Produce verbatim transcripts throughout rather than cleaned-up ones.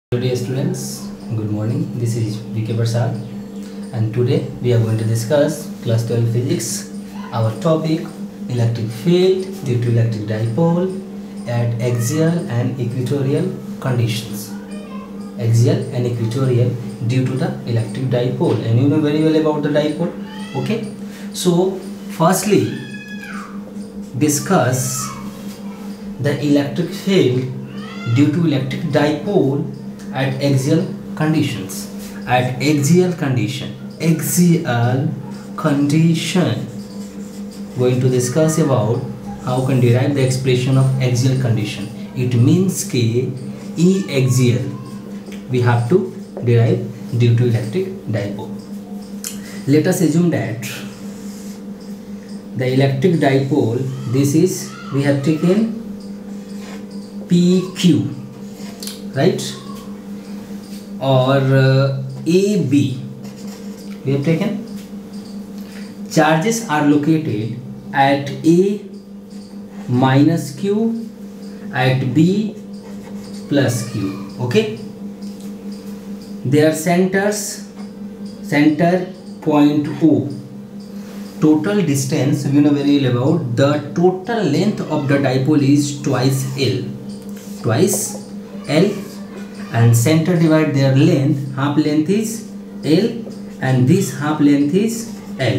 Dear students, good morning. This is V K Prasad, and today we are going to discuss class twelve physics. Our topic: electric field due to electric dipole at axial and equatorial conditions. Axial and equatorial due to the electric dipole, and you know very well about the dipole. Okay, so firstly discuss the electric field due to electric dipole at axial conditions. At axial condition, axial condition, going to discuss about how can derive the expression of axial condition. It means ke E axial we have to derive due to electric dipole. Let us assume that the electric dipole, this is, we have taken P Q, right, or uh, A B we have taken. Charges are located at A minus Q, at B plus Q. Okay, their centers, center point O. Total distance, we know very well about the total length of the dipole is twice L, twice L, and center divide their length, half length is L and this half length is L.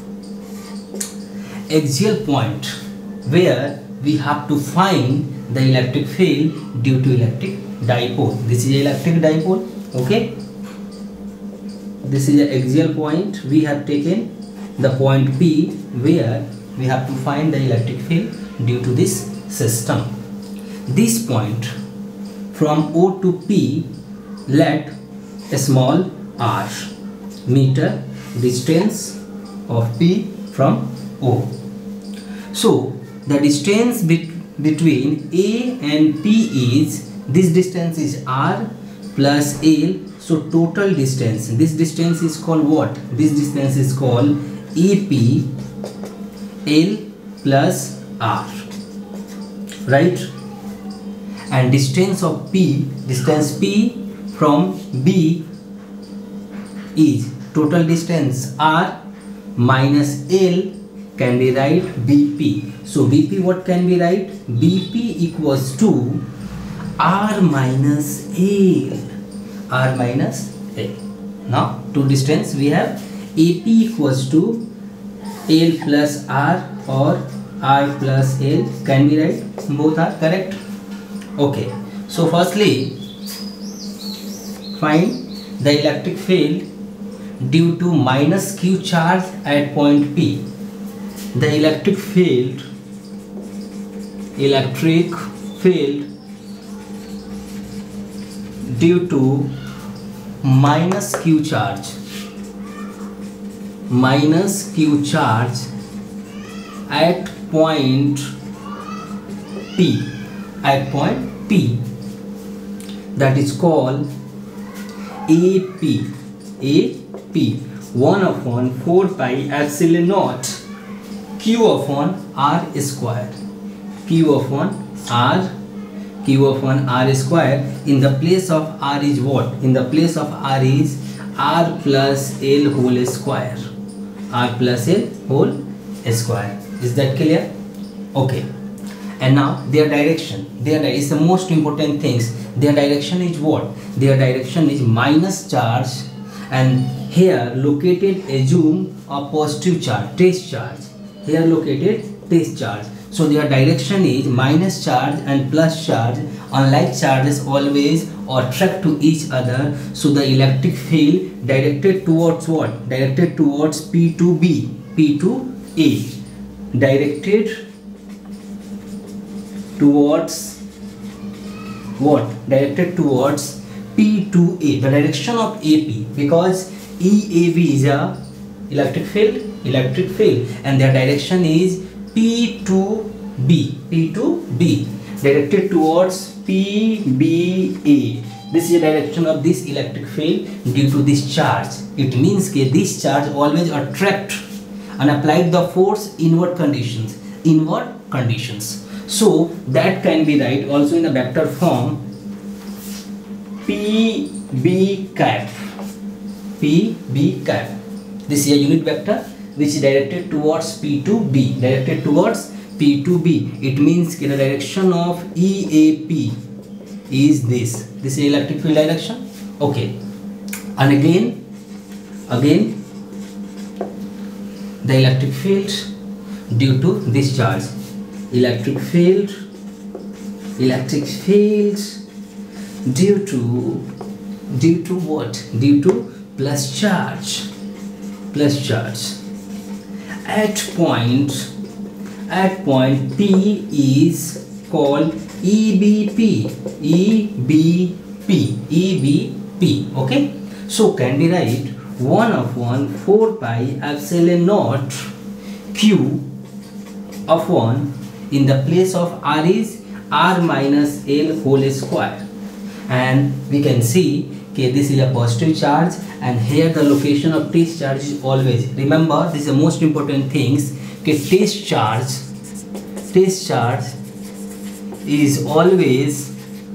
Axial point where we have to find the electric field due to electric dipole. This is electric dipole. Okay, this is the axial point. We have taken the point P where we have to find the electric field due to this system. This point from O to P, let a small r, meter distance of P from O. So the distance bet between A and P is, this distance is r plus L. So total distance, this distance is called what? This distance is called A P L plus R, right? And distance of P, distance P from B is total distance R minus L, can be write B P. So B P, what can be write? B P equals to R minus L, R minus L. Now to distance we have A P equals to L plus R or R plus L, can be right, both are correct. Okay, so firstly find the electric field due to minus Q charge at point P. The electric field, electric field due to minus Q charge, minus Q charge at point P, at point P, that is called A P, A P, one upon four pi epsilon naught Q upon R square, Q upon R, Q upon R square. In the place of R is what? In the place of R is R plus L whole square, R plus L whole square. Is that clear? Okay. And now their direction, their is the most important things. Their direction is what? Their direction is minus charge, and here located, assume a positive charge, test charge. Here located test charge. So their direction is minus charge and plus charge. Unlike charges always attract to each other. So the electric field directed towards what? Directed towards P to B, P to A. Directed towards what? Directed towards P to A. The direction of A P, because E A B is a electric field, electric field, and their direction is P to B, P to B, directed towards P B A. This is the direction of this electric field due to this charge. It means that this charge always attract and applied the force inward conditions, inward conditions. So that can be right also in the vector form. P B cap. P B cap. This is a unit vector which is directed towards P to B. Directed towards P to B. It means the direction of E A P is this. This is electric field direction. Okay. And again, again, the electric field due to this charge. Electric field, electric field due to, due to what? Due to plus charge, plus charge. At point, at point P is called E B P, E B P, E B P. Okay. So can we write one upon four pi epsilon naught Q of one in the place of R is R minus L whole square, and we can see okay, this is a positive charge, and here the location of test charge is always, remember this is the most important things, okay, test charge, test charge is always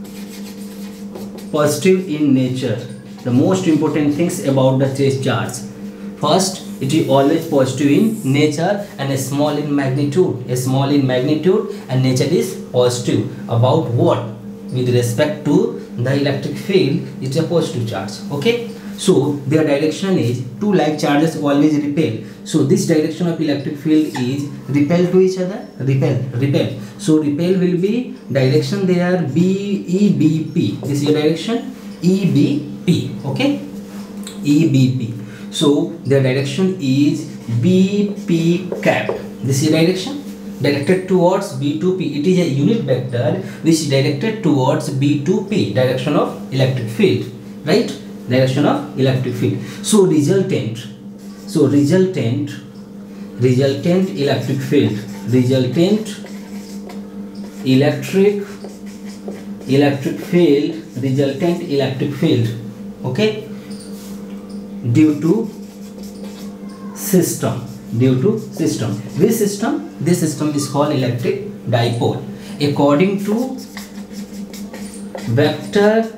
positive in nature. The most important things about the test charge, first it is always positive in nature and a small in magnitude, a small in magnitude, and nature is positive about what? With respect to the electric field, it's a positive charge. Okay, so their direction is two like charges always repel. So this direction of electric field is repel to each other, repel, repel. So repel will be direction there B E B P. This is your direction E B P. Okay, E B P. So their direction is B P cap. This is direction directed towards B to P. It is a unit vector which is directed towards B to P, direction of electric field, right? Direction of electric field. So resultant, so resultant, resultant electric field, resultant electric, electric field, resultant electric field, okay, due to system, due to system. This system, this system is called electric dipole. According to vector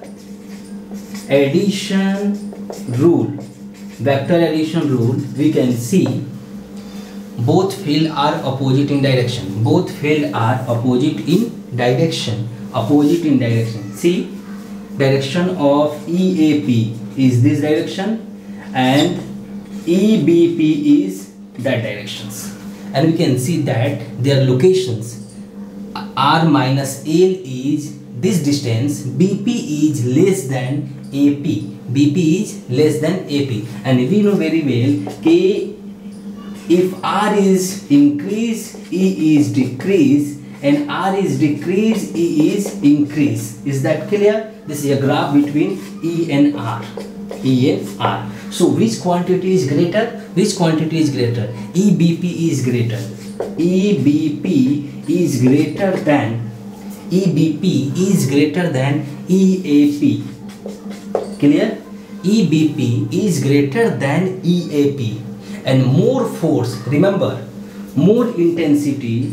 addition rule, vector addition rule, we can see both field are opposite in direction. Both field are opposite in direction. Opposite in direction. See, direction of E A P is this direction and E B P is that directions, and we can see that their locations R minus L is this distance, B P is less than A P, B P is less than A P, and we know very well K, if R is increase, E is decrease, and R is decrease, E is increase. Is that clear? This is a graph between E and R, E and R. So which quantity is greater? Which quantity is greater? E B P is greater. E B P is greater than, E B P is greater than E A P. Clear? E B P is greater than E A P, and more force, remember, more intensity,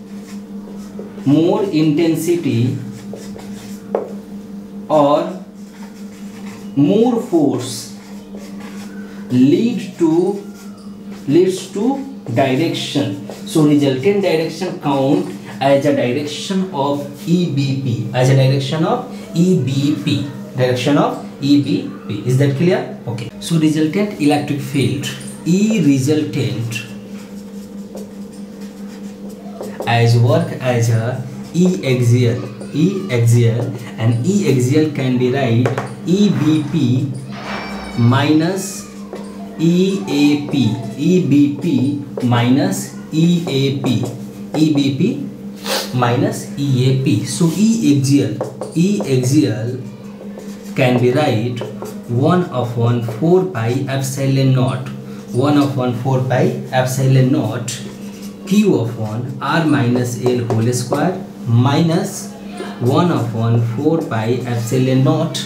more intensity or more force lead to, leads to direction. So resultant direction count as a direction of E B P, as a direction of E B P, direction of E B P. Is that clear? Okay. So resultant electric field, E resultant as work as a E axial, E axial, and E axial can be write E B P minus E A P, E B P minus E A P, E B P minus E A P. So E axial, E axial can be write one upon four pi epsilon naught, one upon four pi epsilon naught Q upon R minus L whole square minus one upon four pi epsilon naught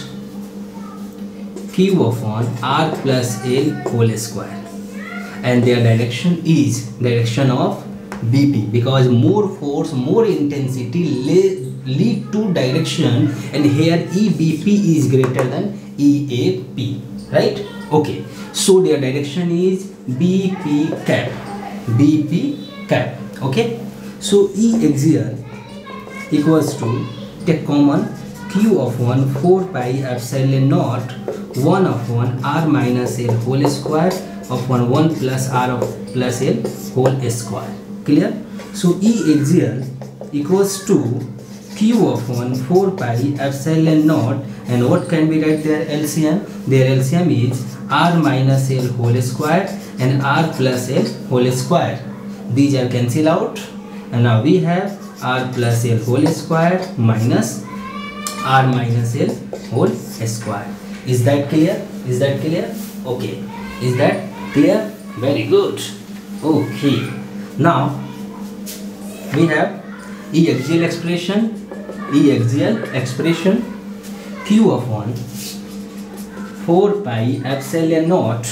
Q upon R plus L whole square, and their direction is direction of B P, because more force, more intensity lead to direction, and here E B P is greater than E A P, right? Okay, so their direction is B P cap, B P cap. Okay, so E axial equals to, take common, Q of one four pi epsilon naught one of one R minus L whole square of one one plus R of plus L whole square. Clear? So E axial equals to Q of one four pi epsilon naught, and what can we write their L C M? Their L C M is R minus L whole square and R plus L whole square. These are cancel out, and now we have R plus L whole square minus R minus L whole square. Is that clear? Is that clear? Okay. Is that clear? Very good. Okay. Now we have E axial expression. E axial expression Q of one four pi epsilon naught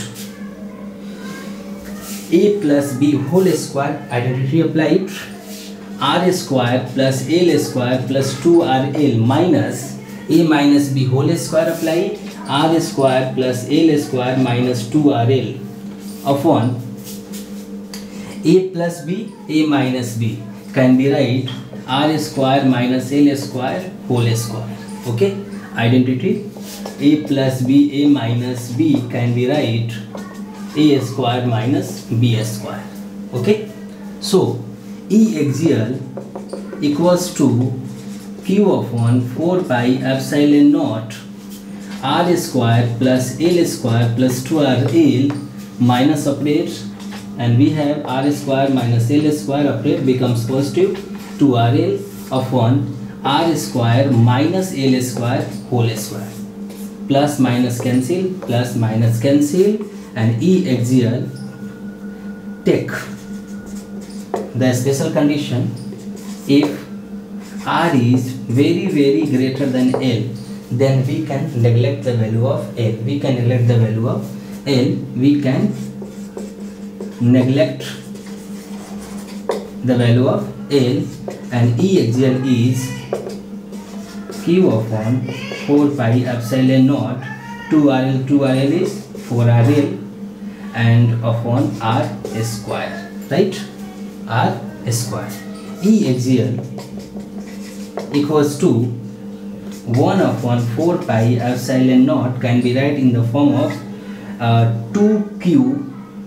A plus B whole square, identity applied, R square plus L square plus two R L minus A minus B whole square applied, R square plus L square minus two R L upon A plus B, A minus B can be write R square minus L square whole square. Okay, identity A plus B, A minus B can be write A square minus B square. Okay, so E axial equals to Q of one four pi epsilon naught R square plus L square plus two R L minus operate, and we have R square minus L square operate becomes positive two R L upon R square minus L square whole square. Plus minus cancel, plus minus cancel, and E axial take the special condition. If R is very very greater than L, then we can neglect the value of L. We can neglect the value of L. We can neglect the value of L, and E axial is Q of one four pi epsilon naught two R L, two R L is four R L, and of one R square, right? R square. E axial equals to one of one four pi epsilon naught can be write in the form of uh, two Q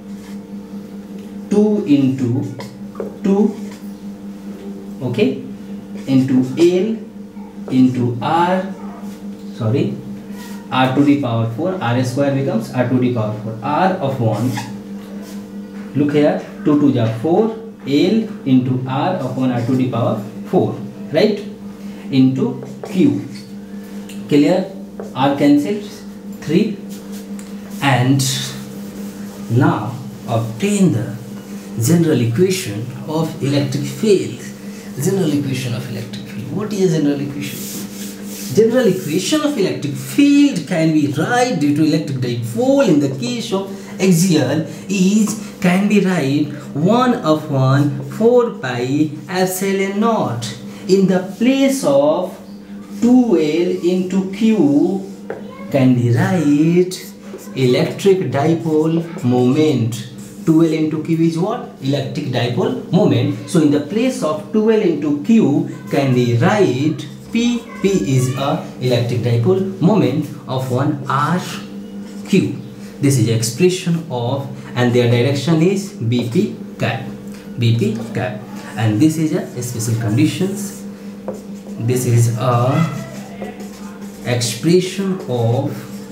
two into two, okay, into L into R, sorry, R to the power four, R square becomes R to the power four, R of one, look here, two to the four, L into R of one R to the power four, right, into Q. Clear? R cancels, three, and now obtain the general equation of electric field. General equation of electric field. What is general equation? General equation of electric field can be write due to electric dipole in the case of axial is can be write one of one four pi epsilon naught in the place of two L into Q can be write electric dipole moment. two L into Q is what? Electric dipole moment. So in the place of two L into Q can be write P. P is a electric dipole moment of one R Q. This is expression of, and their direction is B P cap. B P cap. And this is a special conditions. This is a expression of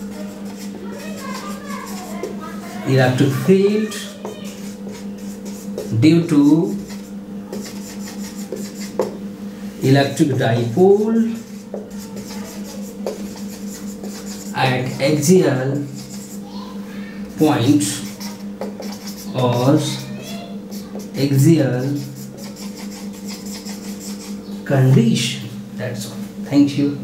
electric field due to electric dipole at axial point or axial condition. That's all. Thank you.